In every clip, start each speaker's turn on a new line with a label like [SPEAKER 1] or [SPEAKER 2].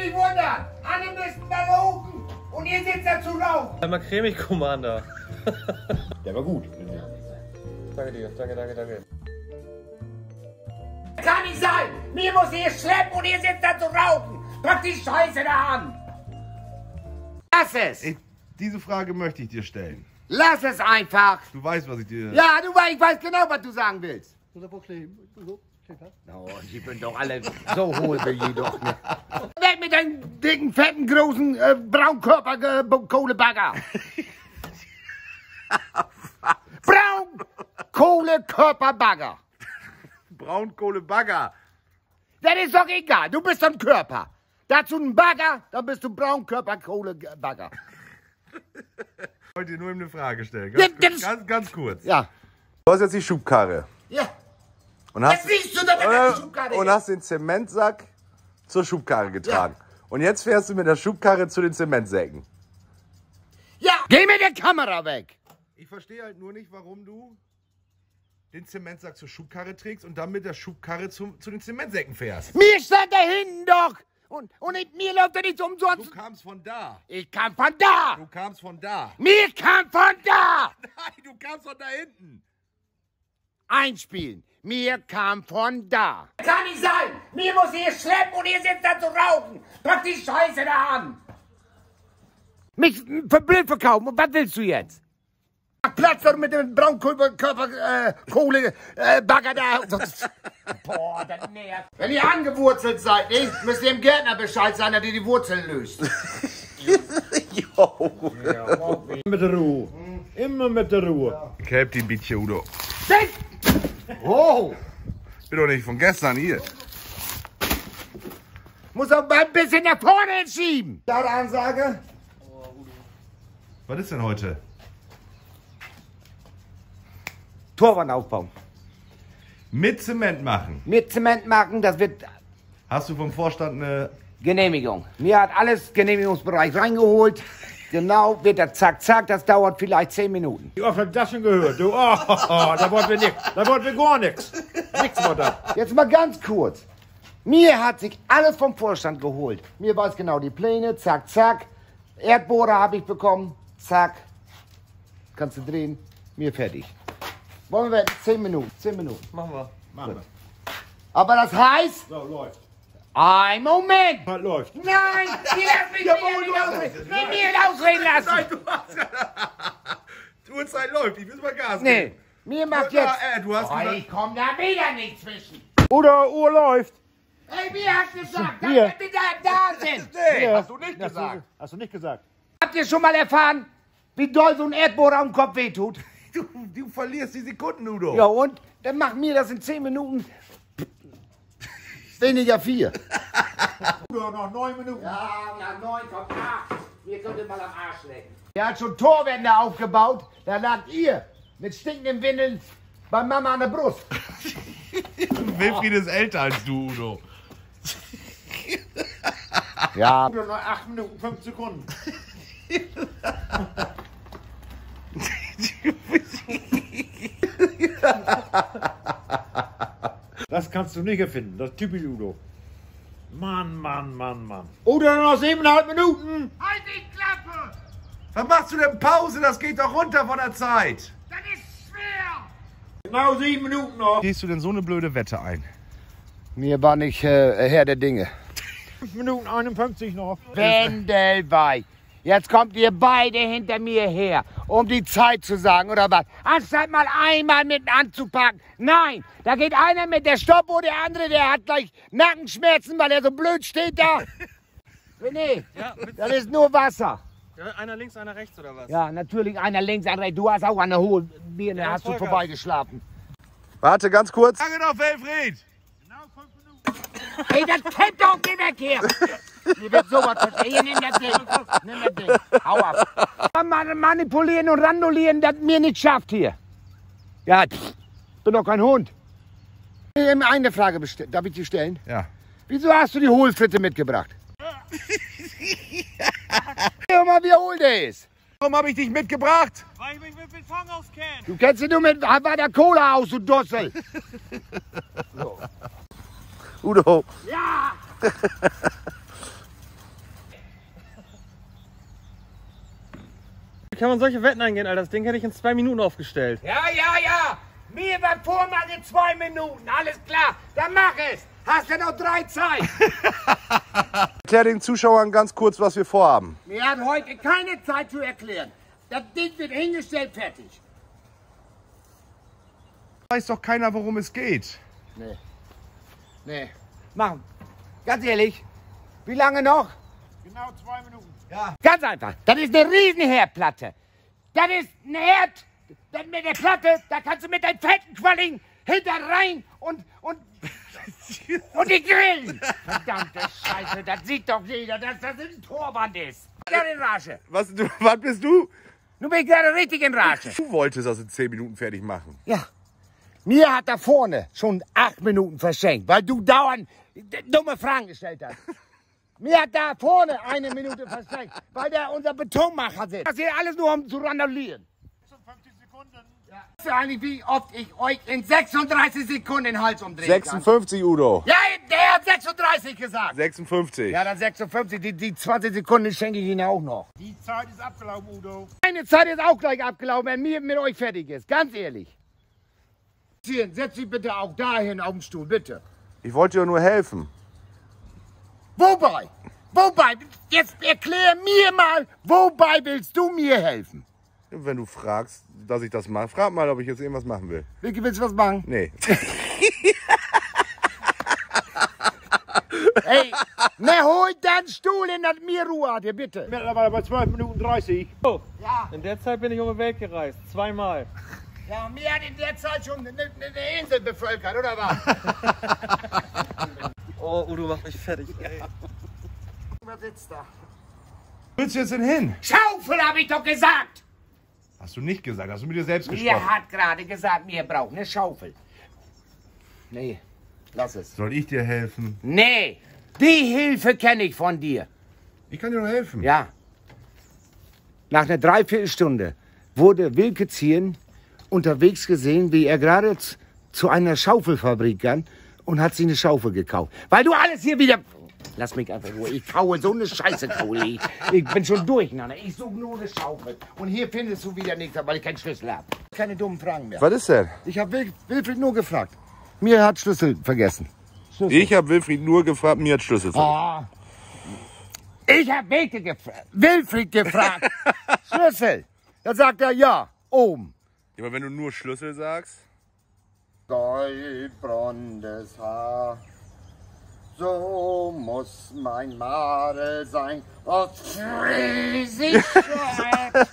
[SPEAKER 1] nicht wundern. Alle müssen da rauchen und ihr sitzt da zu rauchen.
[SPEAKER 2] Einmal cremig, Commander.
[SPEAKER 3] Der war gut.
[SPEAKER 2] Danke dir, danke.
[SPEAKER 1] Kann nicht sein. Mir muss ihr schleppen und ihr sitzt da zu rauchen. Pack die Scheiße da an. Lass es.
[SPEAKER 3] Diese Frage möchte ich dir stellen.
[SPEAKER 1] Lass es einfach.
[SPEAKER 3] Du weißt, was ich dir...
[SPEAKER 1] Ja, ich weiß genau, was du sagen willst. Oh, die sind doch alle so hohl wie die doch nicht. Weg mit deinem dicken, fetten, großen Braunkohlegbagger. Braunkohlekörperbagger.
[SPEAKER 3] Braunkohlebagger.
[SPEAKER 1] Das ist doch egal, du bist ein Körper. Dazu ein Bagger, dann bist du Braunkörperkohlebagger.
[SPEAKER 3] Ich wollte dir nur eine Frage stellen. Ganz kurz.
[SPEAKER 1] Ja.
[SPEAKER 3] Du hast jetzt die Schubkarre.
[SPEAKER 1] Ja.
[SPEAKER 3] Und hast,
[SPEAKER 1] Jetzt siehst du damit der Schubkarre.
[SPEAKER 3] und hast den Zementsack zur Schubkarre getragen. Ja. Und jetzt fährst du mit der Schubkarre zu den Zementsäcken.
[SPEAKER 1] Ja. Geh mit der Kamera weg.
[SPEAKER 3] Ich verstehe halt nur nicht, warum du den Zementsack zur Schubkarre trägst und dann mit der Schubkarre zu den Zementsäcken fährst.
[SPEAKER 1] Mir stand da hinten doch. Und mir läuft er nicht umsonst.
[SPEAKER 3] Du kamst von da.
[SPEAKER 1] Ich kam von da.
[SPEAKER 3] Du kamst von da.
[SPEAKER 1] Mir kam von da.
[SPEAKER 3] Nein, du kamst von da hinten.
[SPEAKER 1] Einspielen. Mir kam von da. Kann nicht sein. Mir muss ihr schleppen und ihr sitzt da zu rauchen. Pack die Scheiße da an. Mich für blöd verkaufen. Und was willst du jetzt? Platz doch mit dem Braunkohle-Bagger da. Boah, das nervt. Wenn ihr angewurzelt seid, nicht, müsst ihr dem Gärtner Bescheid sagen, dass ihr die Wurzeln löst.
[SPEAKER 3] Jo.
[SPEAKER 4] Mit der Ruhe. Immer mit der Ruhe.
[SPEAKER 3] Ich help dir ein bisschen, Udo.
[SPEAKER 1] Oh.
[SPEAKER 3] Bin doch nicht von gestern hier.
[SPEAKER 1] Muss auch mal ein bisschen nach vorne schieben. Laute Ansage.
[SPEAKER 3] Was ist denn heute?
[SPEAKER 1] Torwand aufbauen.
[SPEAKER 3] Mit Zement machen.
[SPEAKER 1] Mit Zement machen, das wird
[SPEAKER 3] Hast du vom Vorstand eine...
[SPEAKER 1] Genehmigung. Mir hat alles Genehmigungsbereich reingeholt. Genau, wird das zack, zack, das dauert vielleicht 10 Minuten.
[SPEAKER 4] Wie oft hab ich das schon gehört? Du, da wollten wir nichts. Da wollten wir gar nichts. Nichts war das.
[SPEAKER 1] Jetzt mal ganz kurz. Mir hat sich alles vom Vorstand geholt. Mir weiß genau die Pläne, zack, zack. Erdbohrer habe ich bekommen, zack. Kannst du drehen, mir fertig. Wollen wir 10 Minuten, 10 Minuten.
[SPEAKER 2] Machen wir.
[SPEAKER 4] Machen wir.
[SPEAKER 1] Aber das heißt,
[SPEAKER 4] So, läuft.
[SPEAKER 1] ein Moment.
[SPEAKER 4] Was läuft?
[SPEAKER 1] Nein, ihr lasst mich nicht ausreden. Mir ausreden lassen.
[SPEAKER 3] Nein, du hast... Die Uhrzeit läuft, ich will mal Gas
[SPEAKER 1] Nee,
[SPEAKER 3] geben.
[SPEAKER 1] mir macht jetzt...
[SPEAKER 3] Du hast gesagt...
[SPEAKER 1] ich komm da wieder nicht zwischen.
[SPEAKER 4] Oder Uhr läuft.
[SPEAKER 1] Ey, mir hat gesagt, dass
[SPEAKER 4] Hier.
[SPEAKER 1] wir wieder da sind.
[SPEAKER 3] Nee,
[SPEAKER 4] Ja.
[SPEAKER 3] hast du nicht gesagt.
[SPEAKER 4] Hast du nicht gesagt.
[SPEAKER 1] Habt ihr schon mal erfahren, wie doll so ein Erdbohrer am Kopf wehtut?
[SPEAKER 3] Du verlierst die Sekunden, Udo.
[SPEAKER 1] Ja, und? Dann macht mir das in 10 Minuten weniger 4.
[SPEAKER 4] Oder noch 9 Minuten.
[SPEAKER 1] Ja, 9 kommt 8. Ihr könnt ihr mal am Arsch lecken. Er hat schon Torwände aufgebaut, da lagt ihr mit stinkenden Windeln bei Mama an der Brust.
[SPEAKER 3] Wilfried ist älter als du, Udo.
[SPEAKER 1] Ja.
[SPEAKER 4] Oder noch 8 Minuten, 5 Sekunden. Das kannst du nicht erfinden. Das ist typisch Udo. Mann. Oder noch 7,5 Minuten.
[SPEAKER 1] Halt die Klappe!
[SPEAKER 3] Was machst du denn Pause? Das geht doch runter von der Zeit.
[SPEAKER 1] Das ist schwer!
[SPEAKER 4] Genau 7 Minuten noch.
[SPEAKER 3] Gehst du denn so eine blöde Wette ein?
[SPEAKER 1] Mir war nicht Herr der Dinge.
[SPEAKER 4] 5 Minuten 51 noch.
[SPEAKER 1] Wendelweih. Jetzt kommt ihr beide hinter mir her, um die Zeit zu sagen, oder was? Anstatt mal einmal mit anzupacken. Nein, da geht einer mit der Stoppuhr, der andere, der hat gleich Nackenschmerzen, weil er so blöd steht da. René,
[SPEAKER 2] Ja, mit,
[SPEAKER 1] das ist nur Wasser.
[SPEAKER 2] einer links, einer rechts oder was?
[SPEAKER 1] Ja, natürlich einer links, einer rechts. Du hast auch eine hohe Birne,
[SPEAKER 2] Ja,
[SPEAKER 1] hast du
[SPEAKER 2] Vollgas.
[SPEAKER 1] vorbeigeschlafen.
[SPEAKER 3] Warte, ganz kurz. Danke noch, Wilfried.
[SPEAKER 1] Ey, das kennt doch nicht weg hier. Mir wird sowas verstehen. Hier, nimm das Ding. Nimm das Ding. Hau ab. Manipulieren und randulieren, das mir nicht schafft hier. Ja, bin doch kein Hund. Eine Frage darf ich dir stellen?
[SPEAKER 3] Ja.
[SPEAKER 1] Wieso hast du die Hohlfritte mitgebracht? Schau mal, wie hohl der ist.
[SPEAKER 3] Warum habe ich dich mitgebracht?
[SPEAKER 2] Weil ich mich mit Beton auskenne.
[SPEAKER 1] Du kennst ihn nur mit der Cola aus, du Dussel. So.
[SPEAKER 3] Udo.
[SPEAKER 1] Ja!
[SPEAKER 2] Wie kann man solche Wetten eingehen, Alter? Das Ding hätte ich in 2 Minuten aufgestellt.
[SPEAKER 1] Ja. Mir war Vormache 2 Minuten. Alles klar, dann mach es. Hast du noch 3 Zeit?
[SPEAKER 3] Erklär den Zuschauern ganz kurz, was wir vorhaben.
[SPEAKER 1] Wir haben heute keine Zeit zu erklären. Das Ding wird hingestellt, fertig.
[SPEAKER 3] Weiß doch keiner, worum es geht.
[SPEAKER 1] Nee. Machen. Ganz ehrlich, wie lange noch?
[SPEAKER 4] Genau 2 Minuten.
[SPEAKER 1] Ja. Ganz einfach. Das ist eine riesen Herdplatte. Das ist ein Herd. Das mit der Platte, da kannst du mit deinen fetten Qualling hinter rein und die grillen. Verdammte Scheiße, das sieht doch jeder, dass das ein Torwand ist. Ja, in Rage.
[SPEAKER 3] Was bist du?
[SPEAKER 1] Nun bin ich gerade richtig in Rage.
[SPEAKER 3] Du wolltest das in 10 Minuten fertig machen.
[SPEAKER 1] Ja. Mir hat da vorne schon 8 Minuten verschenkt, weil du dauernd dumme Fragen gestellt hast. Mir hat da vorne 1 Minute verschenkt, weil der unser Betonmacher sitzt. Das hier alles nur um zu randalieren.
[SPEAKER 4] 56 Sekunden.
[SPEAKER 1] Ja. Weißt du eigentlich, wie oft ich euch in 36 Sekunden den Hals umdrehen
[SPEAKER 3] 56, Udo.
[SPEAKER 1] kann? Ja, der hat 36 gesagt.
[SPEAKER 3] 56.
[SPEAKER 1] Ja, dann 56. Die 20 Sekunden schenke ich Ihnen auch noch.
[SPEAKER 4] Die Zeit ist abgelaufen, Udo.
[SPEAKER 1] Meine Zeit ist auch gleich abgelaufen, wenn mir mit euch fertig ist. Ganz ehrlich. Setz dich bitte auch dahin auf den Stuhl, bitte.
[SPEAKER 3] Ich wollte dir nur helfen.
[SPEAKER 1] Wobei? Jetzt erklär mir mal, wobei willst du mir helfen?
[SPEAKER 3] Wenn du fragst, dass ich das mache, frag mal, ob ich jetzt irgendwas machen will.
[SPEAKER 1] Vicky, willst du was machen?
[SPEAKER 3] Nee.
[SPEAKER 1] Ey, ne, hol deinen Stuhl in das mir Ruhe hat, bitte.
[SPEAKER 4] Mittlerweile bei 12 Minuten 30.
[SPEAKER 2] Oh,
[SPEAKER 1] Ja,
[SPEAKER 2] in der Zeit bin ich um die Welt gereist. 2-mal.
[SPEAKER 1] ja, mir hat in der Zeit schon eine Insel bevölkert, oder was?
[SPEAKER 2] Oh, Udo macht mich fertig. Ey.
[SPEAKER 1] Was sitzt da?
[SPEAKER 3] Wo willst du jetzt denn hin?
[SPEAKER 1] Schaufel, hab ich doch gesagt!
[SPEAKER 3] Hast du nicht gesagt, hast du mit dir selbst
[SPEAKER 1] Mir
[SPEAKER 3] gesprochen.
[SPEAKER 1] hat gerade gesagt, mir braucht eine Schaufel. Nee, lass es.
[SPEAKER 3] Soll ich dir helfen?
[SPEAKER 1] Nee, die Hilfe kenne ich von dir.
[SPEAKER 3] Ich kann dir nur helfen.
[SPEAKER 1] Ja. Nach einer Dreiviertelstunde wurde Wilke Zien unterwegs gesehen, wie er gerade zu einer Schaufelfabrik ging und hat sich eine Schaufel gekauft. Weil du alles hier wieder... Lass mich einfach Ruhe. Ich kaue so eine Scheiße, Kauli. Ich bin schon durcheinander. Ich suche nur eine Schaufel. Und hier findest du wieder nichts, weil ich keinen Schlüssel habe. Keine dummen Fragen mehr.
[SPEAKER 3] Was ist denn?
[SPEAKER 1] Ich habe Wilfried nur gefragt. Mir hat Schlüssel vergessen.
[SPEAKER 3] Ich habe Wilfried nur gefragt, mir hat Schlüssel vergessen.
[SPEAKER 1] Ah. Ich habe Wilfried gefragt. Schlüssel. Dann sagt er ja, oben.
[SPEAKER 3] Ja, aber wenn du nur Schlüssel sagst.
[SPEAKER 1] Goldblondes Haar, so muss mein Madel sein, aus Friesischkeit.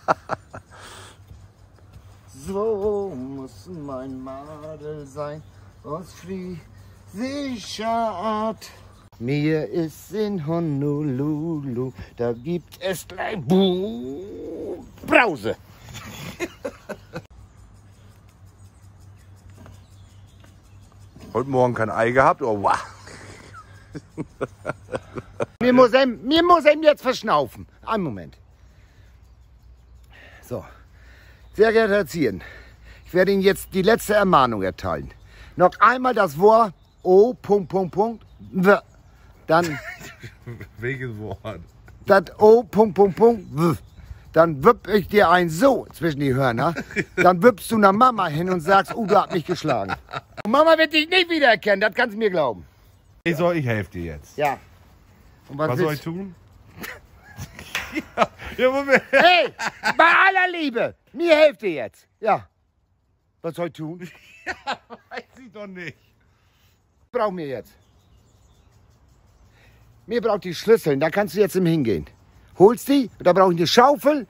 [SPEAKER 1] So muss mein Madel sein, aus friesischer Art. Mir ist in Honolulu, da gibt es gleich Brause.
[SPEAKER 3] Heute Morgen kein Ei gehabt, oh wow.
[SPEAKER 1] Mir muss ihm jetzt verschnaufen. Einen Moment. So. Sehr geehrter Herr Zien, ich werde Ihnen jetzt die letzte Ermahnung erteilen. Noch einmal das Wort O, W. Dann
[SPEAKER 3] Welches Wort?
[SPEAKER 1] das O, W. Dann wipp ich dir ein so zwischen die Hörner. Dann wippst du einer Mama hin und sagst, du hast mich geschlagen. Und Mama wird dich nicht wiedererkennen, das kannst du mir glauben.
[SPEAKER 3] Ich helfe dir jetzt.
[SPEAKER 1] Ja. Und
[SPEAKER 3] Was soll ich
[SPEAKER 1] willst du?
[SPEAKER 3] tun? Ja, Moment.
[SPEAKER 1] Hey, bei aller Liebe, mir helft ihr jetzt. Ja. Was soll ich tun?
[SPEAKER 3] Weiß ich doch nicht.
[SPEAKER 1] Brauch mir jetzt. Mir braucht die Schlüssel, da kannst du jetzt im Hingehen. Holst die, da brauche ich eine Schaufel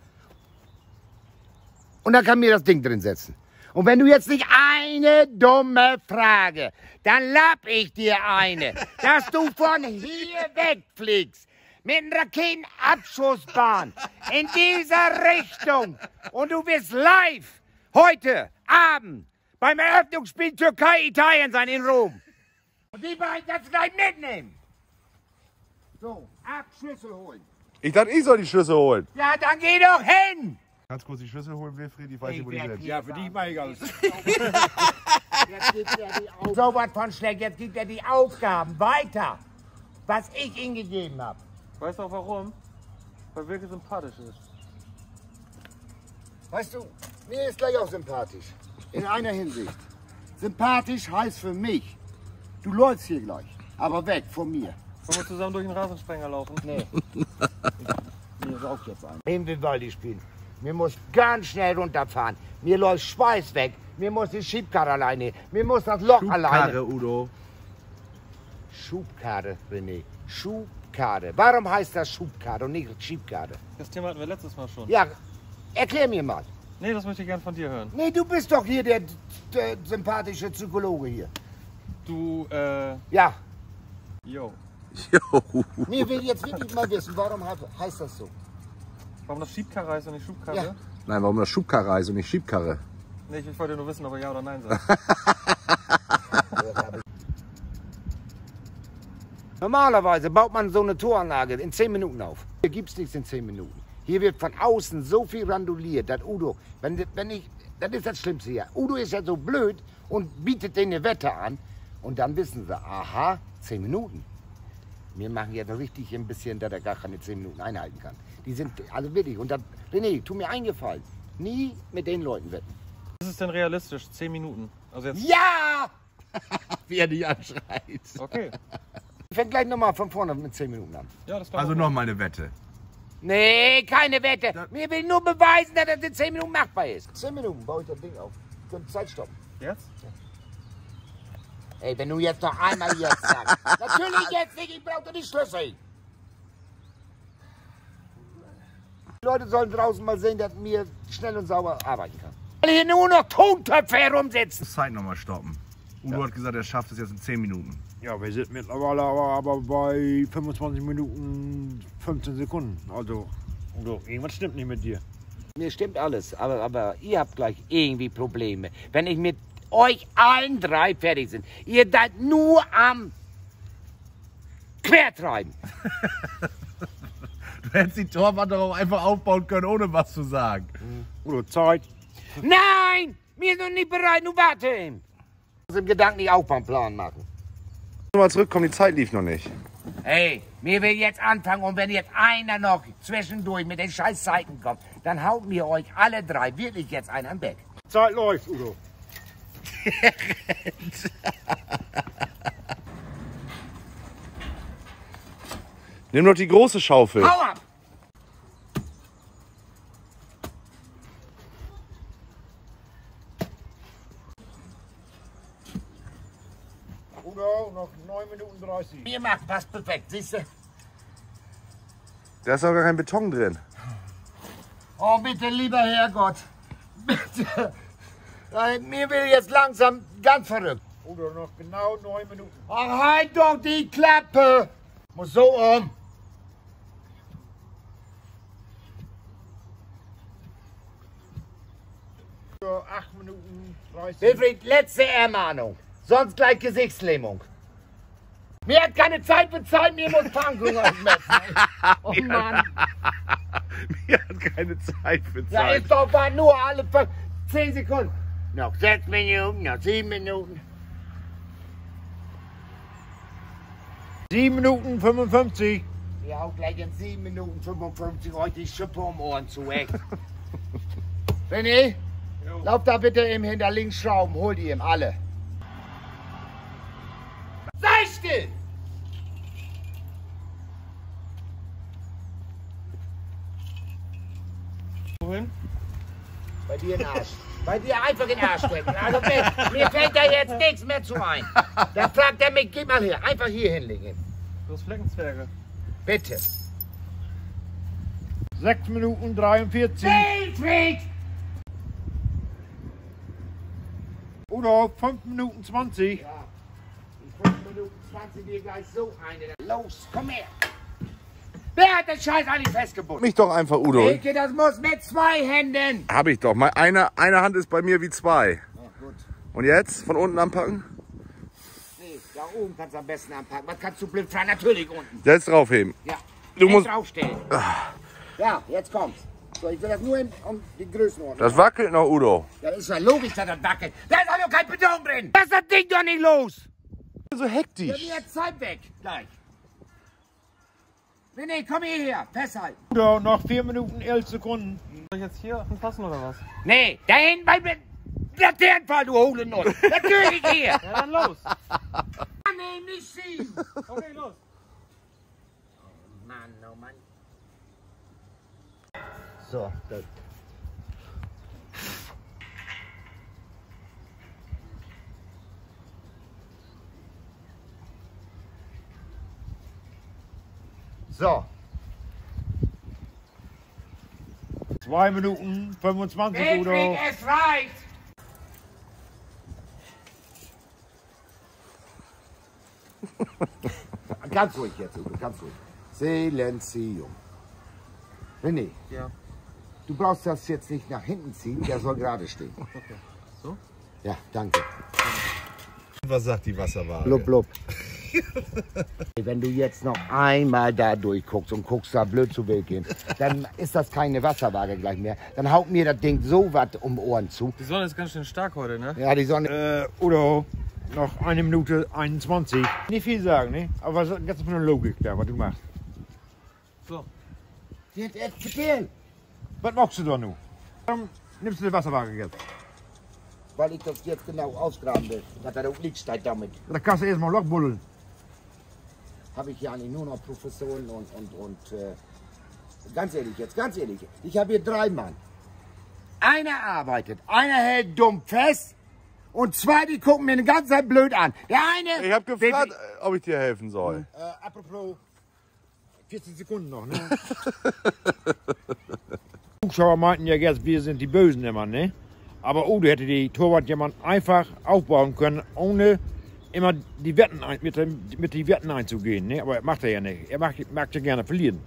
[SPEAKER 1] und dann kann mir das Ding drin setzen. Und wenn du jetzt nicht eine dumme Frage, dann lapp ich dir eine, dass du von hier wegfliegst mit einer Raketenabschussbahn in dieser Richtung und du wirst live heute Abend beim Eröffnungsspiel Türkei-Italien sein in Rom. Und die beiden kannst du gleich mitnehmen. So, ab, Schlüssel holen.
[SPEAKER 3] Ich dachte, ich soll die Schlüssel holen.
[SPEAKER 1] Ja, dann geh doch hin!
[SPEAKER 3] Kannst kurz die Schlüssel holen, Wilfried? Ich weiß nicht, wo die sind.
[SPEAKER 4] Ja, für dich mache ich alles.
[SPEAKER 1] Jetzt gibt er die Aufgaben. So was von schlecht, jetzt gibt er die Aufgaben weiter, was ich ihm gegeben habe.
[SPEAKER 2] Weißt du auch warum? Weil Wilke sympathisch ist.
[SPEAKER 1] Weißt du, mir ist gleich auch sympathisch. In einer Hinsicht. Sympathisch heißt für mich, du läufst hier gleich, aber weg von mir.
[SPEAKER 2] Wollen wir zusammen durch den Rasensprenger laufen?
[SPEAKER 1] Nee. Mir ist auch jetzt ein. Im Vivaldi spielen. Mir muss ganz schnell runterfahren. Mir läuft Schweiß weg. Mir muss die Schiebkarre alleine. Mir muss das Loch alleine.
[SPEAKER 3] Schubkarre, Udo.
[SPEAKER 1] Schubkarre, René. Schubkarre. Warum heißt das Schubkarre und nicht Schiebkarre?
[SPEAKER 2] Das Thema hatten wir letztes Mal schon.
[SPEAKER 1] Ja, erklär mir mal.
[SPEAKER 2] Nee, das möchte ich gern von dir hören.
[SPEAKER 1] Nee, du bist doch hier der sympathische Psychologe hier.
[SPEAKER 2] Du,
[SPEAKER 1] Ja,
[SPEAKER 2] yo.
[SPEAKER 1] mir will jetzt wirklich mal wissen, warum heißt das so?
[SPEAKER 2] Warum das Schiebkarre heißt und nicht Schubkarre?
[SPEAKER 1] Ja.
[SPEAKER 3] Nein, warum das Schubkarre heißt und nicht Schiebkarre?
[SPEAKER 2] Nee, ich wollte nur wissen, ob er ja oder nein sagt.
[SPEAKER 1] Normalerweise baut man so eine Toranlage in 10 Minuten auf. Hier gibt es nichts in 10 Minuten. Hier wird von außen so viel randuliert, dass Udo, das ist das Schlimmste hier. Udo ist ja so blöd und bietet denen eine Wette an. Und dann wissen sie, aha, 10 Minuten. Wir machen jetzt richtig ein bisschen, dass er gar keine 10 Minuten einhalten kann. Die sind, also wirklich, und dann, René, tu mir eingefallen, nie mit den Leuten wetten.
[SPEAKER 2] Was ist denn realistisch? 10 Minuten. Also jetzt.
[SPEAKER 1] Ja!
[SPEAKER 3] Wie er dich anschreit.
[SPEAKER 2] Okay.
[SPEAKER 1] Ich fängt gleich nochmal von vorne mit 10 Minuten an.
[SPEAKER 2] Ja, das war
[SPEAKER 3] Also noch mal eine Wette.
[SPEAKER 1] Nee, keine Wette. Mir will nur beweisen, dass das in 10 Minuten machbar ist. 10 Minuten baue ich das Ding auf. Könnt Zeit stoppen.
[SPEAKER 2] Jetzt?
[SPEAKER 1] Ey, wenn du jetzt noch einmal jetzt sagst. Natürlich jetzt nicht, ich brauche die Schlüssel. Die Leute sollen draußen mal sehen, dass mir schnell und sauber arbeiten kann. Weil hier nur noch Tontöpfe herumsitzen.
[SPEAKER 3] Zeit noch mal stoppen. Udo hat gesagt, er schafft es jetzt in 10 Minuten.
[SPEAKER 4] Ja, wir sind mittlerweile aber bei 25 Minuten 15 Sekunden. Also, Udo, irgendwas stimmt nicht mit dir.
[SPEAKER 1] Mir stimmt alles, aber ihr habt gleich irgendwie Probleme. Wenn ich mit euch allen drei fertig sind. Ihr seid nur am Quertreiben.
[SPEAKER 3] Du hättest die Torwand doch auch einfach aufbauen können, ohne was zu sagen.
[SPEAKER 4] Udo, Zeit.
[SPEAKER 1] Nein! Wir sind noch nicht bereit, nur warten. Ich muss im Gedanken nicht Aufbauplan machen.
[SPEAKER 3] Mal zurückkommen, die Zeit lief noch nicht.
[SPEAKER 1] Hey, mir will jetzt anfangen und wenn jetzt einer noch zwischendurch mit den scheiß Zeiten kommt, dann haut mir euch alle drei wirklich jetzt einen am Bett.
[SPEAKER 4] Zeit läuft, Udo.
[SPEAKER 3] Nimm doch die große Schaufel.
[SPEAKER 1] Hau ab!
[SPEAKER 4] Udo, noch 9 Minuten 30.
[SPEAKER 1] Mir macht passt perfekt, siehst du?
[SPEAKER 3] Da ist doch gar kein Beton drin.
[SPEAKER 1] Oh, bitte, lieber Herrgott. Bitte. Mir will jetzt langsam ganz verrückt.
[SPEAKER 4] Udo, noch genau 9 Minuten.
[SPEAKER 1] Ach, halt doch die Klappe! Muss so um.
[SPEAKER 4] Udo, 8 Minuten 30.
[SPEAKER 1] Wilfried, letzte Ermahnung. Sonst gleich Gesichtslähmung. Mir hat keine Zeit bezahlt, mir muss Pfannkuchen messen. Oh Mann.
[SPEAKER 3] Mir hat keine Zeit für
[SPEAKER 1] Ja,
[SPEAKER 3] Zeit.
[SPEAKER 1] ist doch war nur alle 10 Sekunden. Noch 6 Minuten, noch 7 Minuten.
[SPEAKER 4] 7 Minuten 55.
[SPEAKER 1] Ja, auch gleich in 7 Minuten 55 euch die Schippe um Ohren zu, ey. René, lauf da bitte eben hinter links Schrauben, hol die ihm alle. Sei still!
[SPEAKER 2] Wohin?
[SPEAKER 1] Bei dir in den Arsch. Bei dir einfach in den Arsch stecken. Also mir fällt da jetzt nichts mehr zu ein. Dann fragt er mich, geh mal her, einfach hier hinlegen.
[SPEAKER 2] Du hast Fleckenzwerge.
[SPEAKER 1] Bitte.
[SPEAKER 4] 6 Minuten 43.
[SPEAKER 1] Wilfried!
[SPEAKER 4] Udo, 5 Minuten 20.
[SPEAKER 1] Ja, in 5 Minuten 20 dir gleich so eine. Los, komm her. Wer hat den Scheiß eigentlich festgebunden?
[SPEAKER 3] Mich doch einfach, Udo.
[SPEAKER 1] Elke, das muss mit 2 Händen.
[SPEAKER 3] Hab ich doch. Eine Hand ist bei mir wie 2.
[SPEAKER 1] Ach gut.
[SPEAKER 3] Und jetzt? Von unten anpacken?
[SPEAKER 1] Nee, da oben kannst du am besten anpacken. Was kannst du blind fahren? Natürlich unten.
[SPEAKER 3] Jetzt draufheben.
[SPEAKER 1] Ja,
[SPEAKER 3] Du
[SPEAKER 1] jetzt
[SPEAKER 3] musst-
[SPEAKER 1] draufstellen. Ja, jetzt kommt's. So, ich will das nur um die Größenordnung.
[SPEAKER 3] Das wackelt noch, Udo.
[SPEAKER 1] Ja, ist ja logisch, dass das wackelt. Da ist also kein Beton drin. Lass das Ding doch nicht los.
[SPEAKER 3] So
[SPEAKER 1] Ja,
[SPEAKER 3] hektisch.
[SPEAKER 1] mir jetzt Zeit weg. Gleich. Nee, komm hierher. Festhalten.
[SPEAKER 4] Udo, noch 4 Minuten 11 Sekunden.
[SPEAKER 2] Soll ich jetzt hier anfassen oder was?
[SPEAKER 1] Nee, da hinten bei mir. Laternenfall, du Hohlennuss. Natürlich hier.
[SPEAKER 2] Ja, dann los.
[SPEAKER 1] Nee, nicht schieben.
[SPEAKER 2] Okay, los.
[SPEAKER 1] Mann, oh Mann. So, das. So.
[SPEAKER 4] 2 Minuten 25
[SPEAKER 1] Hedwig,
[SPEAKER 4] Udo.
[SPEAKER 1] es reicht. Ganz ruhig jetzt, Udo, ganz ruhig. Silenzium. René,
[SPEAKER 2] Ja.
[SPEAKER 1] du brauchst das jetzt nicht nach hinten ziehen, der soll gerade stehen.
[SPEAKER 2] Okay. So?
[SPEAKER 1] Ja, danke.
[SPEAKER 3] Was sagt die Wasserwaage?
[SPEAKER 1] Blub, blub. Wenn du jetzt noch einmal da durchguckst und guckst da blöd zu Weg gehen, dann ist das keine Wasserwaage gleich mehr. Dann haut mir das Ding so was um Ohren zu.
[SPEAKER 2] Die Sonne ist ganz schön stark heute, ne?
[SPEAKER 1] Ja, die Sonne.
[SPEAKER 4] Udo, noch 1 Minute 21. Nicht viel sagen, ne? Aber was ist ganz von der Logik da, was du machst.
[SPEAKER 2] So.
[SPEAKER 1] Jetzt erzähl.
[SPEAKER 4] Was machst du da nun? Warum nimmst du die Wasserwaage jetzt?
[SPEAKER 1] Weil ich das jetzt genau ausgraben will. Dass er auch nichts steht damit.
[SPEAKER 4] Da kannst du erstmal Loch buddeln.
[SPEAKER 1] Habe ich ja nicht nur noch Professoren ganz ehrlich jetzt, ganz ehrlich. Ich habe hier 3 Mann. Einer arbeitet, einer hält dumm fest und 2, die gucken mir die ganze Zeit blöd an. Der eine...
[SPEAKER 5] Ich habe gefragt, ob ich dir helfen soll.
[SPEAKER 4] Apropos 14 Sekunden noch, ne? Zuschauer meinten ja jetzt, wir sind die Bösen immer, ne? Aber Udo hätte die Torwart jemand einfach aufbauen können, ohne immer die Wetten mit die Wetten einzugehen, ne? Aber macht er ja nicht. Er mag ja gerne verlieren.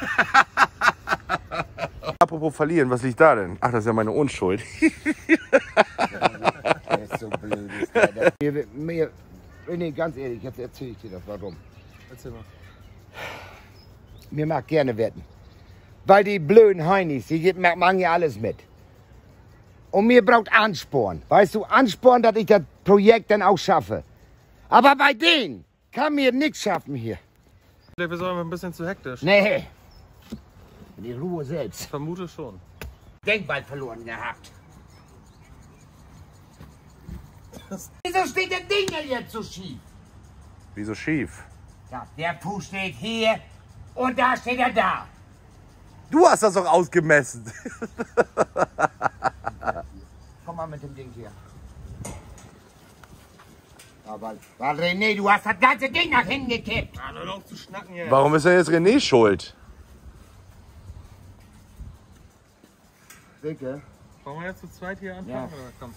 [SPEAKER 5] Apropos verlieren, was liegt da denn? Ach, das ist ja meine Unschuld.
[SPEAKER 1] Der ist so blöd. Ist der. Nee, ganz ehrlich, jetzt erzähle ich dir das, warum.
[SPEAKER 2] Erzähl mal.
[SPEAKER 1] Mir mag gerne wetten. Weil die blöden Heinis, die machen ja alles mit. Und mir braucht Ansporn. Weißt du, Ansporn, dass ich das Projekt dann auch schaffe. Aber bei denen kann mir nichts schaffen hier.
[SPEAKER 2] Wir sind einfach ein bisschen zu hektisch.
[SPEAKER 1] Nee. Die Ruhe selbst.
[SPEAKER 2] Ich vermute schon.
[SPEAKER 1] Denkball verloren gehabt. Wieso steht der Ding denn jetzt so schief?
[SPEAKER 5] Wieso schief?
[SPEAKER 1] Ja, der Fuß steht hier und da steht er da.
[SPEAKER 5] Du hast das doch ausgemessen.
[SPEAKER 1] Komm mal mit dem Ding hier. Ja, weil René, du hast das ganze Ding nach hinten gekippt.
[SPEAKER 2] Ah, hör auf zu schnacken jetzt.
[SPEAKER 5] Warum ist denn jetzt René schuld?
[SPEAKER 1] Dicke.
[SPEAKER 2] Wollen wir jetzt zu zweit hier anfangen?
[SPEAKER 1] Ja.
[SPEAKER 2] Oder? Komm.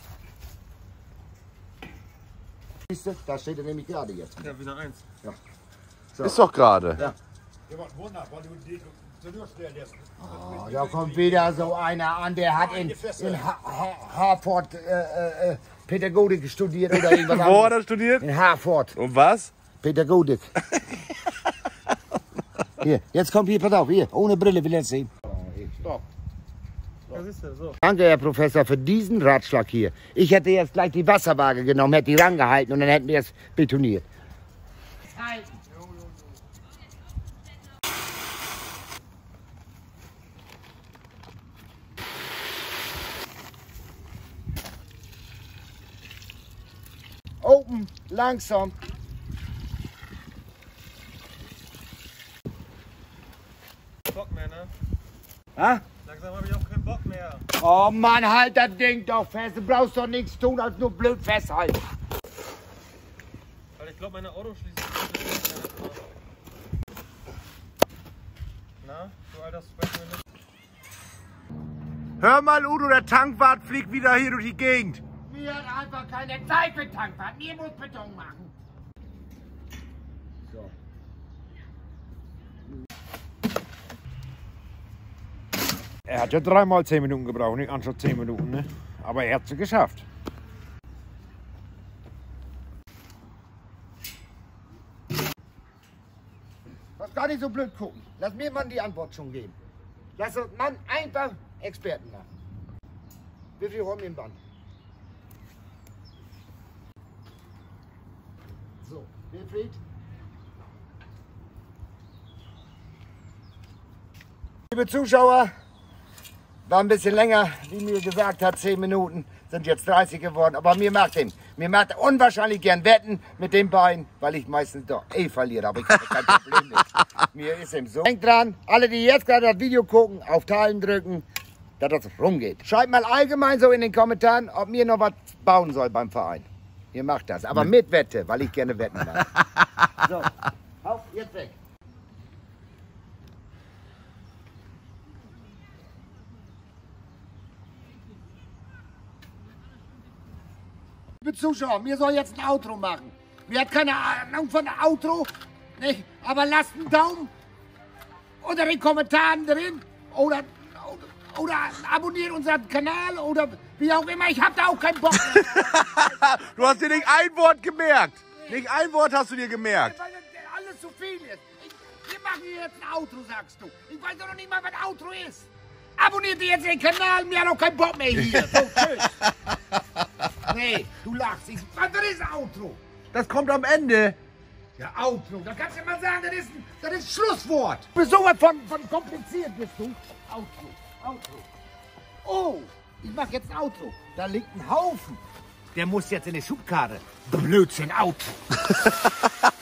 [SPEAKER 1] Siehst du, da steht er nämlich gerade jetzt.
[SPEAKER 2] Ja, wieder 1.
[SPEAKER 1] So.
[SPEAKER 5] Ist doch gerade.
[SPEAKER 1] Ja.
[SPEAKER 4] Ja, was Wunder, weil du durchstellen lässt.
[SPEAKER 1] Oh, da kommt wieder so einer an, der hat in Harvard Pädagogik studiert oder irgendwas
[SPEAKER 5] Wo hat
[SPEAKER 1] anderes.
[SPEAKER 5] er studiert?
[SPEAKER 1] In Harvard
[SPEAKER 5] Und was?
[SPEAKER 1] Pädagogik. Hier, jetzt kommt hier, pass auf, hier, ohne Brille will er es sehen.
[SPEAKER 4] Stopp.
[SPEAKER 2] Ja, siehst du, so.
[SPEAKER 1] Danke, Herr Professor, für diesen Ratschlag hier. Ich hätte jetzt gleich die Wasserwaage genommen, hätte die rangehalten und dann hätten wir es betoniert. Open, langsam.
[SPEAKER 2] Bock mehr, ne?
[SPEAKER 1] Ha?
[SPEAKER 2] Langsam habe ich auch keinen Bock mehr.
[SPEAKER 1] Oh Mann, halt das Ding doch fest. Du brauchst doch nichts tun, als nur blöd festhalten.
[SPEAKER 2] Weil ich glaube, meine Autoschließung. Na, du alter Sweat.
[SPEAKER 5] Hör mal, Udo, der Tankwart fliegt wieder hier durch die Gegend.
[SPEAKER 1] Mir hat einfach keine Zeit für Tankwart. Mir muss Beton machen. So.
[SPEAKER 4] Er hat ja 3-mal 10 Minuten gebraucht, nicht anstatt 10 Minuten, ne? Aber er hat es geschafft.
[SPEAKER 1] Was gar nicht so blöd gucken. Lass mir mal die Antwort schon geben. Lass uns Mann einfach Experten machen. Wie viel räumen wir im Band? So, Wilfried. Liebe Zuschauer, War ein bisschen länger, wie mir gesagt hat, 10 Minuten. Sind jetzt 30 geworden. Aber mir macht unwahrscheinlich gern Wetten mit dem Bein, weil ich meistens doch verliere. Aber ich habe kein Problem mit. Mir ist ihm so. Denkt dran, alle, die jetzt gerade das Video gucken, auf Teilen drücken, dass das rumgeht. Schreibt mal allgemein so in den Kommentaren, ob mir noch was bauen soll beim Verein. Ihr macht das, aber mit Wette, weil ich gerne Wetten mache. So, auf, jetzt weg. Liebe Zuschauer, mir soll jetzt ein Outro machen. Mir hat keine Ahnung von Outro, nicht? Aber lasst einen Daumen unter den Kommentaren drin oder abonniert unseren Kanal oder wie auch immer. Ich hab da auch keinen Bock mehr.
[SPEAKER 5] Du hast dir nicht ein Wort gemerkt. Nicht ein Wort hast du dir gemerkt.
[SPEAKER 1] Weil das alles zu viel ist. Wir machen hier jetzt ein Outro, sagst du. Ich weiß doch noch nicht mal, was Outro ist. Abonniert ihr jetzt den Kanal, mir hat auch keinen Bock mehr hier. So, tschüss. Nee, du lachst. Was ist Outro?
[SPEAKER 3] Das kommt am Ende.
[SPEAKER 1] Ja, Outro. Da kannst du mal sagen, das ist Schlusswort. Du bist sowas von kompliziert, bist du. Outro. Oh, ich mach jetzt ein Outro. Da liegt ein Haufen. Der muss jetzt in die Schubkarre. Blödsinn, Outro.